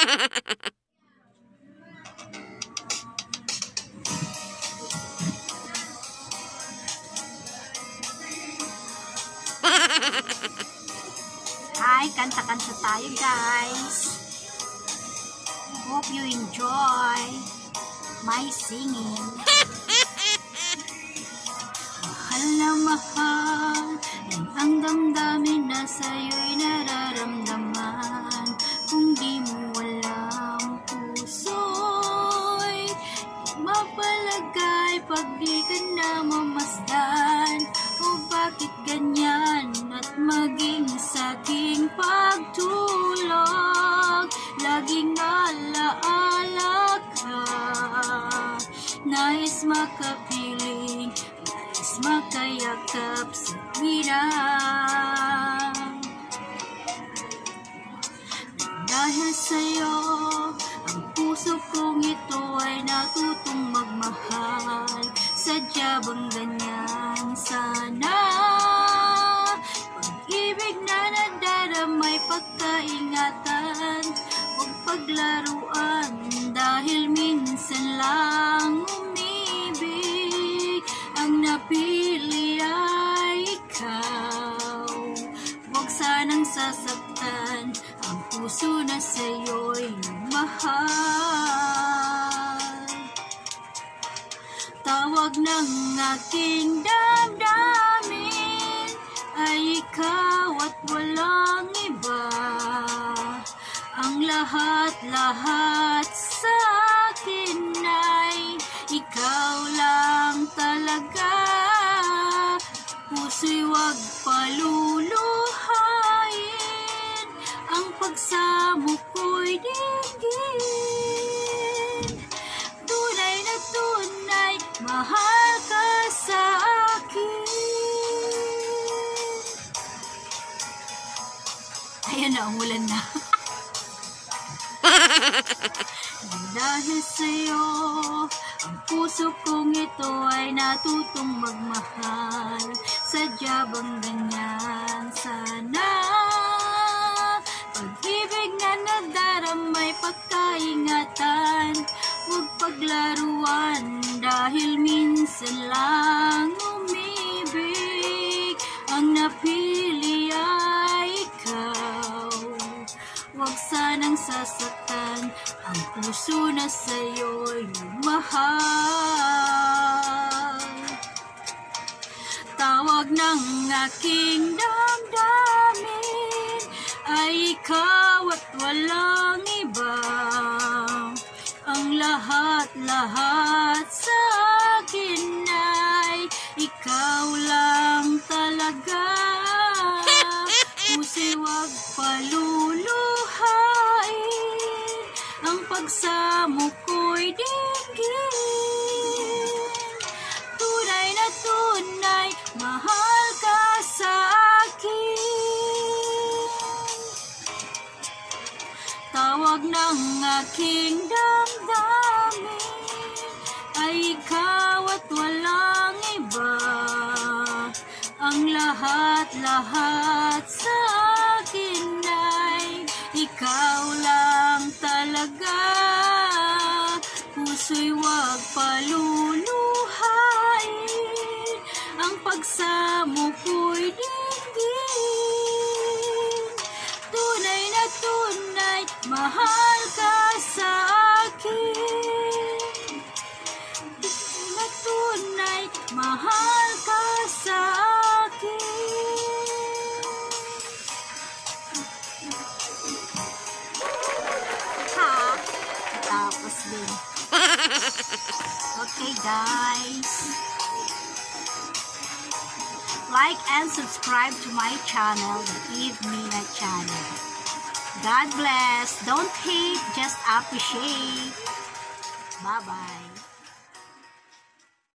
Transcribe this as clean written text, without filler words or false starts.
Hi, kanta-kanta tayo guys. Hope you enjoy my singing. Mahal na mahal, yan ang damdamin na sa'yo'y nararamdaman. Kung di mo alam puso'y mapalagay pag di ka na mamasdan. O bakit ganyan at maging sa'king pagtulog, laging alaala ka. Nais makapiling, nais makayakap sa hirap. Dahil sa'yo, ang puso kong ito ay natutong magmahal. Sadya bang ganyan sana? Pag-ibig na nadaramay pagkaingatan, huwag paglaruan dahil minsan lang umibig. Ang napili ay ikaw, huwag sanang sasaktan ang puso na sa'yo'y mahal. Tawag ng aking damdamin ay ikaw at walang iba. Ang lahat-lahat sa akin ay ikaw lang talaga. Puso'y huwag paluluhain, ang pagsamo ko'y dinggin. Tunay na tunay, mahal ka sa akin. Ayan na, umulan na. Dahil sa'yo, ang puso kong ito ay natutong magmahal. Sadya bang ganyan sana? Pag-ibig na nadaramay pagkaingatan, huwag paglaruan dahil minsan lang umibig. Ang napili ay ikaw, huwag sanang sasaktan ang puso na sa'yo'y mahal. Tawag ng aking damdamin ay ikaw at walang iba. Ang lahat-lahat sa akin ay ikaw lang talaga. Puso'y huwag paluluhain, ang pagsamo ko'y dinggin. Tunay na tunay, mahal ka sa akin. Tawag ng aking damdamin ay ikaw at walang iba. Ang lahat-lahat sa akin ay ikaw lang talaga. Puso'y huwag paluluhain, ang pagsamo ko'y dinggin. Tunay na tunay, mahal ka sa akin. Tunay na tunay, mahal ka sa akin. Ha? Tapos din. Okay guys, like and subscribe to my channel, the Eve Mina channel. God bless. Don't hate, just appreciate. Bye-bye.